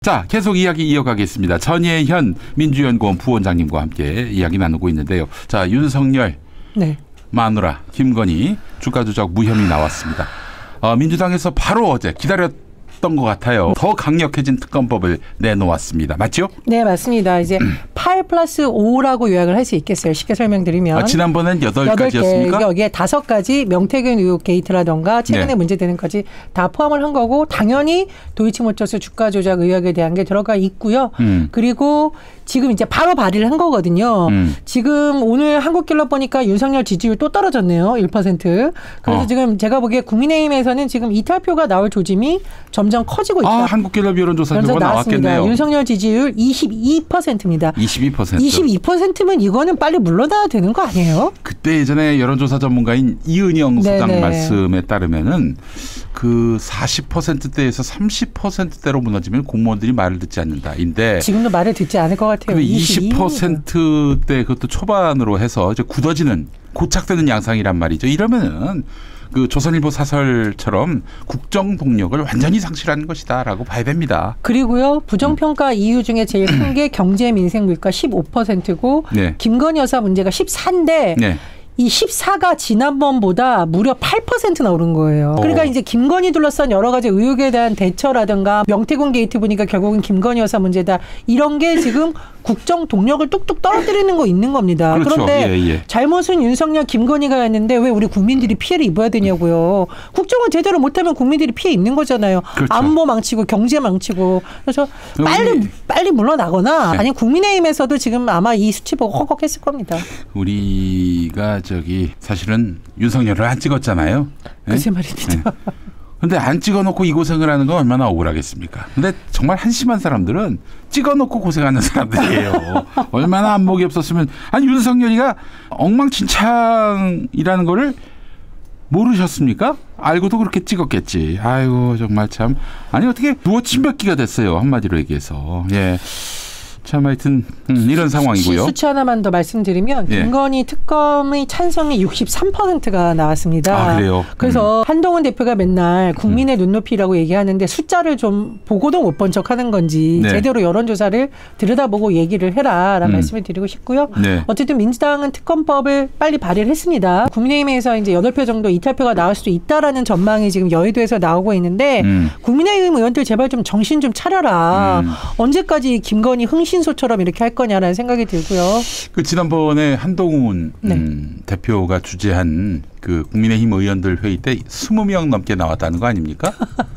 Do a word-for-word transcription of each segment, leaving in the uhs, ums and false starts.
자, 계속 이야기 이어가겠습니다. 전예현 민주연구원 부원장님과 함께 이야기 나누고 있는데요. 자, 윤석열, 네. 마누라, 김건희 주가 조작 무혐의 나왔습니다. 어, 민주당에서 바로 어제 기다렸던 것 같아요. 더 강력해진 특검법을 내놓았습니다. 맞죠? 네, 맞습니다. 이제 팔 플러스 오라고 요약을 할 수 있겠어요. 쉽게 설명드리면. 아, 지난번엔 여덟 가지였습니까? 여기에 다섯 가지 명태균 의혹 게이트라던가 최근에 네. 문제되는 것까지 다 포함을 한 거고 당연히 도이치모터스 주가 조작 의혹에 대한 게 들어가 있고요. 음. 그리고 지금 이제 바로 발의를 한 거거든요. 음. 지금 오늘 한국갤럽 보니까 윤석열 지지율 또 떨어졌네요. 일 퍼센트. 그래서 어. 지금 제가 보기에 국민의힘에서는 지금 이탈표가 나올 조짐이 점점 커지고 있다. 아, 한국갤럽 여론조사 결과 나왔겠네요. 윤석열 지지율 이십이 퍼센트입니다. 이십이 퍼센트. 이십이 퍼센트면 이거는 빨리 물러나야 되는 거 아니에요? 그때 예전에 여론조사 전문가인 이은영 소장 네네. 말씀에 따르면은 그 사십 퍼센트대에서 삼십 퍼센트대로 무너지면 공무원들이 말을 듣지 않는다인데 지금도 말을 듣지 않을 것 같아요. 이십 퍼센트대 그것도 초반으로 해서 이제 굳어지는 고착되는 양상이란 말이죠. 이러면은 그 조선일보 사설처럼 국정 동력을 완전히 상실하는 것이다라고 봐야 됩니다. 그리고요. 부정평가 음. 이유 중에 제일 큰 게 경제 민생 물가 십오 퍼센트고 네. 김건희 여사 문제가 십사인데 네. 이 십사가 지난번보다 무려 팔 퍼센트나 오른 거예요. 오. 그러니까 이제 김건희 둘러싼 여러 가지 의혹에 대한 대처라든가 명태균 게이트 보니까 결국은 김건희 여사 문제다. 이런 게 지금 국정 동력을 뚝뚝 떨어뜨리는 거 있는 겁니다. 그렇죠. 그런데 예, 예. 잘못은 윤석열 김건희가 했는데 왜 우리 국민들이 피해를 입어야 되냐고요. 국정을 제대로 못하면 국민들이 피해 입는 거잖아요. 그렇죠. 안보 망치고 경제 망치고. 그래서 빨리 우리, 빨리 물러나거나 네. 아니 국민의힘에서도 지금 아마 이 수치 보고 헉헉했을 겁니다. 우리가 저기 사실은 윤석열을 안 찍었잖아요. 글쎄 말입니다. 그런데 네. 안 찍어놓고 이 고생을 하는 건 얼마나 억울하겠습니까? 근데 정말 한심한 사람들은 찍어놓고 고생하는 사람들이에요. 얼마나 안목이 없었으면. 아니 윤석열이가 엉망진창이라는 거를 모르셨습니까? 알고도 그렇게 찍었겠지. 아이고 정말 참. 아니 어떻게 누워 침뱉기가 됐어요. 한마디로 얘기해서. 예. 참 하여튼 음, 이런 상황이고요. 수치 하나만 더 말씀드리면 예. 김건희 특검의 찬성이 육십삼 퍼센트가 나왔습니다. 아, 그래요? 그래서 음. 한동훈 대표가 맨날 국민의 음. 눈높이라고 얘기하는데 숫자를 좀 보고도 못 본 척하는 건지 네. 제대로 여론조사를 들여다보고 얘기를 해라라는 음. 말씀을 드리고 싶고요. 네. 어쨌든 민주당은 특검법을 빨리 발의를 했습니다. 국민의힘에서 이제 여덟 표 정도 이탈표가 나올 수도 있다라는 전망이 지금 여의도에서 나오고 있는데 음. 국민의힘 의원들 제발 좀 정신 좀 차려라. 음. 언제까지 김건희 흥신 소처럼 이렇게 할 거냐라는 생각이 들고요. 그 지난번에 한동훈 네. 음, 대표가 주재한 그 국민의힘 의원들 회의 때 이십 명 넘게 나왔다는 거 아닙니까?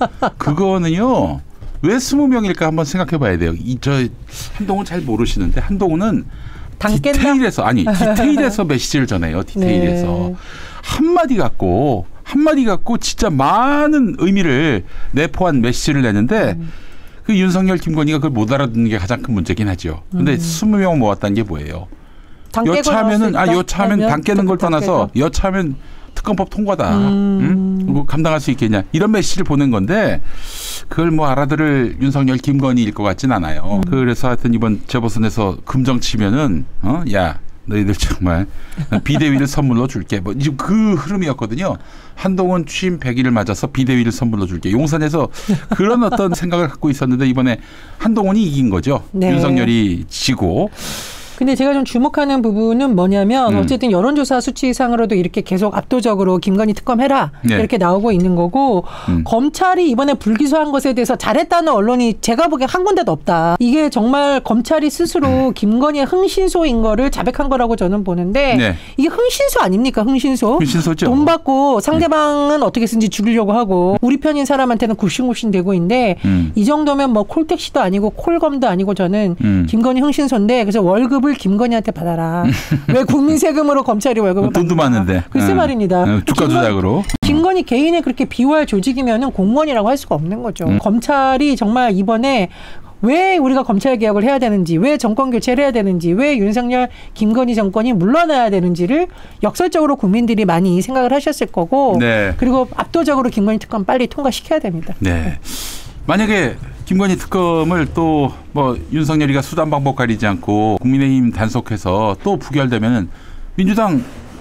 그거는요. 왜 이십 명일까 한번 생각해 봐야 돼요. 이 저 한동훈 잘 모르시는데 한동훈은 디테일에서 아니 디테일에서 메시지를 전해요. 디테일에서. 네. 한마디 갖고 한마디 갖고 진짜 많은 의미를 내포한 메시지를 내는데 음. 그 윤석열, 김건희가 그걸 못 알아듣는 게 가장 큰 문제긴 하죠. 그런데 음. 이십 명 모았다는 게 뭐예요? 여차하면은 아 여차하면 당 깨는 걸 떠나서 여차하면 특검법 통과다. 음. 응? 감당할 수 있겠냐. 이런 메시지를 보낸 건데 그걸 뭐 알아들을 윤석열, 김건희일 것 같진 않아요. 음. 그래서 하여튼 이번 재보선에서 금정 치면은 어? 야 너희들 정말 비대위를 선물로 줄게. 뭐 지금 그 흐름이었거든요. 한동훈 취임 백 일을 맞아서 비대위를 선물로 줄게. 용산에서 그런 어떤 생각을 갖고 있었는데 이번에 한동훈이 이긴 거죠. 네. 윤석열이 지고. 근데 제가 좀 주목하는 부분은 뭐냐면 음. 어쨌든 여론조사 수치상으로도 이렇게 계속 압도적으로 김건희 특검해라 네. 이렇게 나오고 있는 거고 음. 검찰이 이번에 불기소한 것에 대해서 잘했다는 언론이 제가 보기엔 한 군데도 없다. 이게 정말 검찰이 스스로 음. 김건희의 흥신소인 거를 자백한 거라고 저는 보는데 네. 이게 흥신소 아닙니까? 흥신소. 흥신소죠. 돈 받고 상대방은 음. 어떻게 쓰는지 죽이려고 하고 우리 편인 사람한테는 굽신굽신 대고 있는데 음. 이 정도면 뭐 콜택시도 아니고 콜검도 아니고 저는 음. 김건희 흥신소인데 그래서 월급을 김건희한테 받아라. 왜 국민 세금으로 검찰이 월급을 돈도 받는다. 많은데. 글쎄 말입니다. 응. 주가 조작으로. 김건희 개인의 그렇게 비호할 조직이면 공무원이라고 할 수가 없는 거죠. 음. 검찰이 정말 이번에 왜 우리가 검찰 개혁을 해야 되는지, 왜 정권 교체를 해야 되는지, 왜 윤석열, 김건희 정권이 물러나야 되는지를 역설적으로 국민들이 많이 생각을 하셨을 거고 네. 그리고 압도적으로 김건희 특검 빨리 통과시켜야 됩니다. 네. 만약에 김건희 특검을 또 뭐 윤석열이가 수단 방법 가리지 않고 국민의힘 단속해서 또 부결되면은 민주당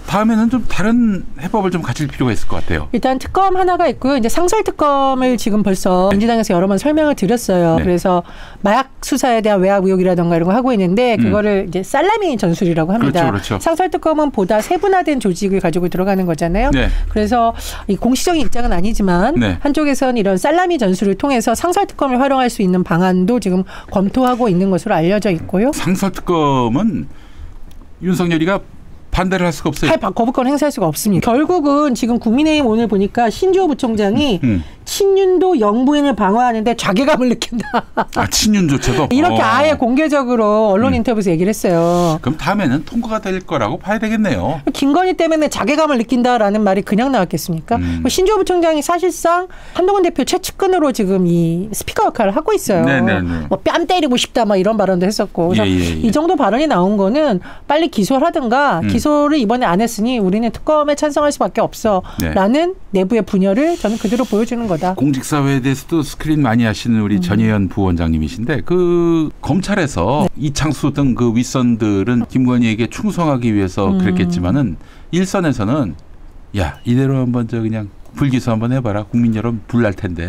다음에는 좀 다른 해법을 좀 가질 필요가 있을 것 같아요. 일단 특검 하나가 있고요. 이제 상설 특검을 지금 벌써 네. 민주당에서 여러 번 설명을 드렸어요. 네. 그래서 마약 수사에 대한 외압 의혹이라든가 이런 거 하고 있는데 그거를 음. 이제 살라미 전술이라고 합니다. 그렇죠, 그렇죠. 상설 특검은 보다 세분화된 조직을 가지고 들어가는 거잖아요. 네. 그래서 이 공식적인 입장은 아니지만 네. 한쪽에서는 이런 살라미 전술을 통해서 상설 특검을 활용할 수 있는 방안도 지금 검토하고 있는 것으로 알려져 있고요. 상설 특검은 윤석열이가 반대를 할 수가 없어요. 할 거부권 행사할 수가 없습니다. 결국은 지금 국민의힘 오늘 보니까 신주호 부총장이 음. 친윤도 영부인을 방어하는데 자괴감을 느낀다. 아, 친윤조차도? 이렇게 어. 아예 공개적으로 언론 음. 인터뷰에서 얘기를 했어요. 그럼 다음에는 통과가 될 거라고 봐야 되겠네요. 김건희 때문에 자괴감을 느낀다라는 말이 그냥 나왔겠습니까? 음. 신주호 부총장이 사실상 한동훈 대표 최측근으로 지금 이 스피커 역할을 하고 있어요. 네네네. 뭐 뺨 때리고 싶다 막 이런 발언도 했었고. 그래서 예, 예, 예. 이 정도 발언이 나온 거는 빨리 기소를 하든가 음. 기소를 이번에 안 했으니 우리는 특검에 찬성할 수밖에 없어. 네. 라는 내부의 분열을 저는 그대로 보여주는 거다. 공직사회에 대해서도 스크린 많이 하시는 우리 음. 전혜연 부원장님이신데 그 검찰에서 네. 이창수 등 그 윗선들은 김건희에게 충성하기 위해서 음. 그랬겠지만은 일선에서는 야 이대로 한번 저 그냥 불기소 한번 해봐라. 국민 여러분 불날 텐데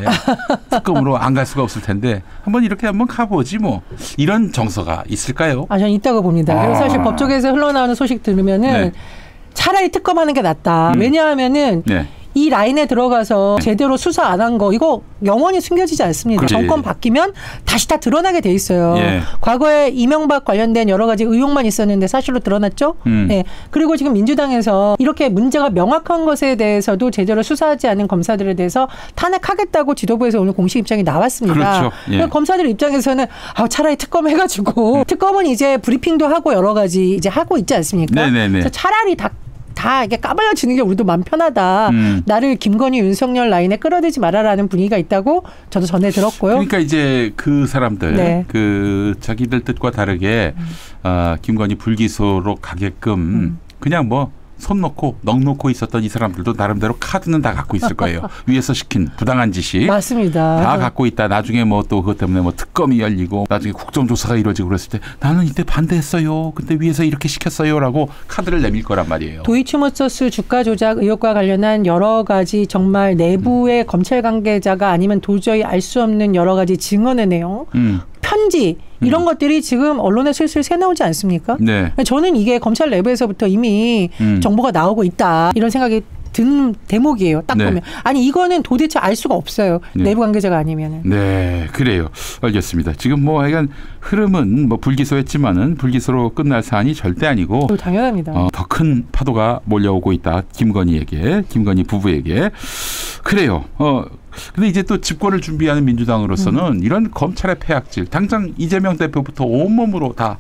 특검으로 안 갈 수가 없을 텐데 한번 이렇게 한번 가보지 뭐 이런 정서가 있을까요? 아, 저는 있다고 봅니다. 아. 그리고 사실 법조계에서 흘러나오는 소식 들으면은 네. 차라리 특검하는 게 낫다. 음. 왜냐하면은 네. 이 라인에 들어가서 제대로 수사 안 한 거 이거 영원히 숨겨지지 않습니다. 그렇지. 정권 바뀌면 다시 다 드러나게 돼 있어요. 예. 과거에 이명박 관련된 여러 가지 의혹만 있었는데 사실로 드러났죠. 음. 네. 그리고 지금 민주당에서 이렇게 문제가 명확한 것에 대해서도 제대로 수사하지 않은 검사들에 대해서 탄핵하겠다고 지도부에서 오늘 공식 입장이 나왔습니다. 그렇죠. 예. 검사들 입장에서는 아, 차라리 특검 해가지고 음. 특검은 이제 브리핑도 하고 여러 가지 이제 하고 있지 않습니까? 네네네. 그래서 차라리 다 다 이게 까발려지는 게 우리도 마음 편하다. 음. 나를 김건희, 윤석열 라인에 끌어들이지 말아라는 분위기가 있다고 저도 전해 들었고요. 그러니까 이제 그 사람들, 네. 그 자기들 뜻과 다르게 음. 어, 김건희 불기소로 가게끔 음. 그냥 뭐 손 놓고 넋 놓고 있었던 이 사람들도 나름대로 카드는 다 갖고 있을 거예요. 위에서 시킨 부당한 지시. 맞습니다. 다 갖고 있다. 나중에 뭐 또 그것 때문에 뭐 특검이 열리고 나중에 국정조사가 이루어지고 그랬을 때 나는 이때 반대했어요. 근데 위에서 이렇게 시켰어요라고 카드를 내밀 거란 말이에요. 도이치모터스 주가 조작 의혹과 관련한 여러 가지 정말 내부의 음. 검찰 관계자가 아니면 도저히 알 수 없는 여러 가지 증언의 내용. 음. 편지 이런 음. 것들이 지금 언론에 슬슬 새나오지 않습니까? 네. 저는 이게 검찰 내부에서부터 이미 음. 정보가 나오고 있다 이런 생각이 든 대목이에요. 딱 네. 보면. 아니 이거는 도대체 알 수가 없어요. 네. 내부 관계자가 아니면은. 네. 그래요. 알겠습니다. 지금 뭐 하여간 흐름은 뭐 불기소했지만은 불기소로 끝날 사안이 절대 아니고. 당연합니다. 어, 더 큰 파도가 몰려오고 있다. 김건희에게. 김건희 부부에게. 그래요. 어. 근데 이제 또 집권을 준비하는 민주당으로서는 음. 이런 검찰의 폐악질 당장 이재명 대표부터 온몸으로 다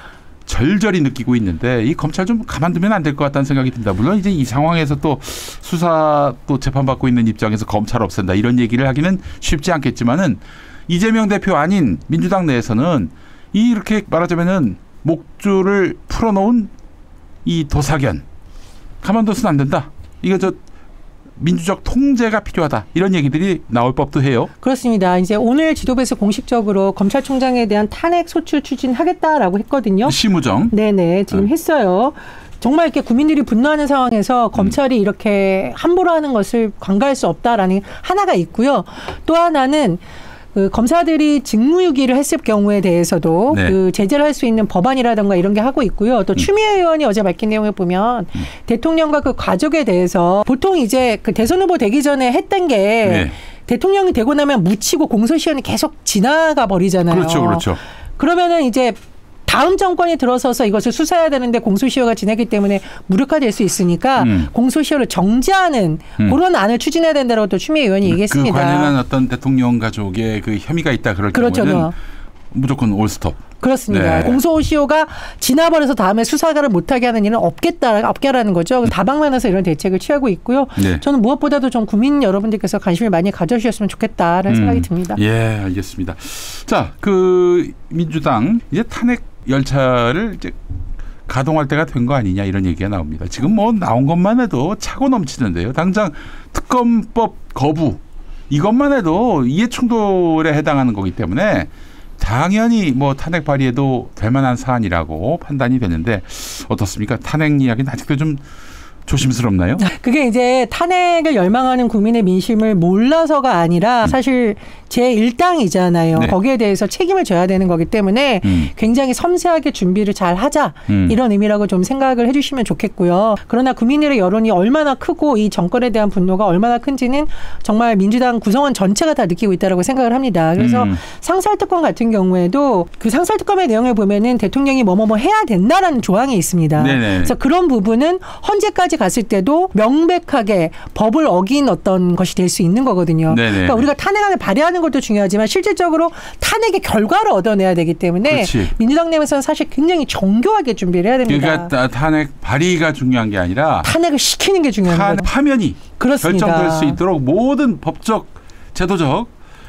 절절히 느끼고 있는데 이 검찰 좀 가만두면 안 될 것 같다는 생각이 듭니다. 물론 이제 이 상황에서 또 수사 또 재판받고 있는 입장에서 검찰 없앤다 이런 얘기를 하기는 쉽지 않겠지만은 이재명 대표 아닌 민주당 내에서는 이렇게 말하자면은 목줄을 풀어놓은 이 도사견 가만둬서는 안 된다. 이거 저 민주적 통제가 필요하다. 이런 얘기들이 나올 법도 해요. 그렇습니다. 이제 오늘 지도부에서 공식적으로 검찰총장에 대한 탄핵 소추 추진하겠다라고 했거든요. 심우정. 네네. 지금 어. 했어요. 정말 이렇게 국민들이 분노하는 상황에서 검찰이 음. 이렇게 함부로 하는 것을 관가할 수 없다라는 하나가 있고요. 또 하나는 그 검사들이 직무유기를 했을 경우에 대해서도 네. 그 제재를 할 수 있는 법안이라든가 이런 게 하고 있고요. 또 음. 추미애 의원이 어제 밝힌 내용을 보면 음. 대통령과 그 가족에 대해서 보통 이제 그 대선 후보 되기 전에 했던 게 네. 대통령이 되고 나면 묻히고 공소시효는 계속 지나가 버리잖아요. 그렇죠, 그렇죠. 그러면은 이제 다음 정권이 들어서서 이것을 수사해야 되는데 공소시효가 지나기 때문에 무력화될 수 있으니까 음. 공소시효를 정지하는 음. 그런 안을 추진해야 된다고 또 추미애 의원이 얘기했습니다. 그 관련한 어떤 대통령 가족의 그 혐의가 있다 그럴 그렇죠. 경우에는 무조건 올스톱. 그렇습니다. 네. 공소시효가 지나버려서 다음에 수사를 못하게 하는 일은 없겠다, 없게라는 거죠. 다방면에서 이런 대책을 취하고 있고요. 네. 저는 무엇보다도 좀 국민 여러분들께서 관심을 많이 가져주셨으면 좋겠다라는 음. 생각이 듭니다. 예, 알겠습니다. 자, 그 민주당 이제 탄핵 열차를 이제 가동할 때가 된 거 아니냐 이런 얘기가 나옵니다. 지금 뭐 나온 것만 해도 차고 넘치는데요. 당장 특검법 거부 이것만 해도 이해충돌에 해당하는 거기 때문에 당연히 뭐 탄핵 발의해도 될 만한 사안이라고 판단이 되는데 어떻습니까? 탄핵 이야기는 아직도 좀 조심스럽나요? 그게 이제 탄핵을 열망하는 국민의 민심을 몰라서가 아니라 사실 제일 당이잖아요. 네. 거기에 대해서 책임을 져야 되는 거기 때문에 음. 굉장히 섬세하게 준비를 잘 하자 음. 이런 의미라고 좀 생각을 해주시면 좋겠고요. 그러나 국민들의 여론이 얼마나 크고 이 정권에 대한 분노가 얼마나 큰지는 정말 민주당 구성원 전체가 다 느끼고 있다고 생각을 합니다. 그래서 음. 상설특검 같은 경우에도 그 상설특검의 내용을 보면은 대통령이 뭐뭐뭐 해야 된다라는 조항이 있습니다. 네네. 그래서 그런 부분은 헌재까지 갔을 때도 명백하게 법을 어긴 어떤 것이 될 수 있는 거거든요. 네네. 그러니까 우리가 탄핵안을 발의하는 것도 중요하지만 실질적으로 탄핵의 결과를 얻어내야 되기 때문에 그렇지. 민주당 내에서는 사실 굉장히 정교하게 준비를 해야 됩니다. 그러니까 탄핵 발의가 중요한 게 아니라 탄핵을 시키는 게 중요한 거예요. 파면이 그렇습니다. 결정될 수 있도록 모든 법적, 제도적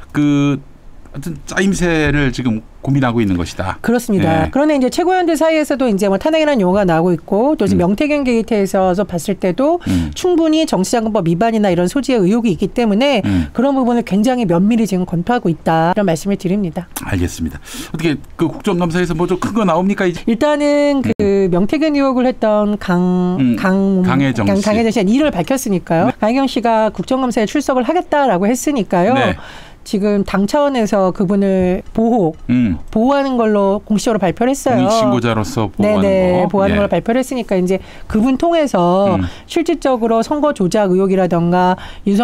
그 하여튼 짜임새를 지금 고민하고 있는 것이다. 그렇습니다. 네. 그런데 이제 최고위원들 사이에서도 이제 뭐 탄핵이라는 용어가 나오고 있고 또 지금 음. 명태균 게이트에서 봤을 때도 음. 충분히 정치자금법 위반이나 이런 소지의 의혹이 있기 때문에 음. 그런 부분을 굉장히 면밀히 지금 검토하고 있다. 이런 말씀을 드립니다. 알겠습니다. 어떻게 그 국정감사에서 뭐 좀 큰 거 나옵니까? 이제? 일단은 그 음. 명태균 의혹을 했던 강, 음. 강, 강혜정 씨. 강혜정 씨가 이름을 밝혔으니까요. 네. 강혜경 씨가 국정감사에 출석을 하겠다라고 했으니까요. 네. 지금 당 차원에서 그분을 보호, 음. 보호하는 걸로 공식적으로 발표를 했어요. 공익신고자로서 보호하는 네네, 거. 보호하는 예. 걸로 발표를 했으니까 이제 그분 통해서 음. 실질적으로 선거 조작 의혹이라던가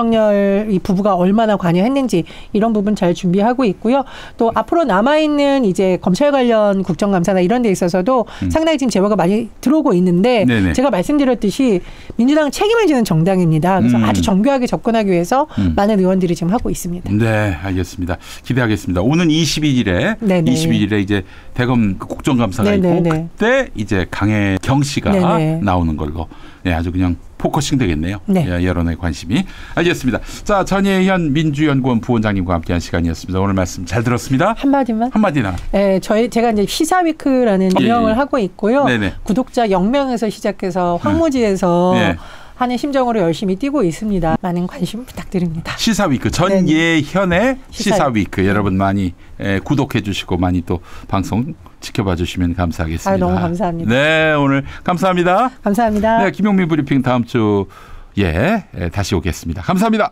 윤석열 이 부부가 얼마나 관여했는지 이런 부분 잘 준비하고 있고요. 또 앞으로 남아있는 이제 검찰 관련 국정감사나 이런 데 있어서도 음. 상당히 지금 제보가 많이 들어오고 있는데 네네. 제가 말씀드렸듯이 민주당은 책임을 지는 정당입니다. 그래서 음. 아주 정교하게 접근하기 위해서 음. 많은 의원들이 지금 하고 있습니다. 네. 알겠습니다. 기대하겠습니다. 오는 이십일 일에 네네. 이십일 일에 이제 대검 국정감사가 네네네. 있고 그때 이제 강혜경 씨가 네네. 나오는 걸로 네, 아주 그냥 포커싱 되겠네요. 네. 예, 여론의 관심이. 알겠습니다. 자, 전예현 민주연구원 부원장님과 함께한 시간이었습니다. 오늘 말씀 잘 들었습니다. 한마디만? 한마디나. 네, 저희 제가 이제 시사위크라는 예, 운영을 예. 하고 있고요. 네네. 구독자 영 명에서 시작해서 황무지에서 네. 하는 심정으로 열심히 뛰고 있습니다. 많은 관심 부탁드립니다. 시사위크 전예현의 시사위크 여러분 많이 에, 구독해 주시고 많이 또 방송 지켜봐 주시면 감사하겠습니다. 아, 너무 감사합니다. 네, 오늘 감사합니다. 감사합니다. 네, 김용민 브리핑 다음 주에 다시 오겠습니다. 감사합니다.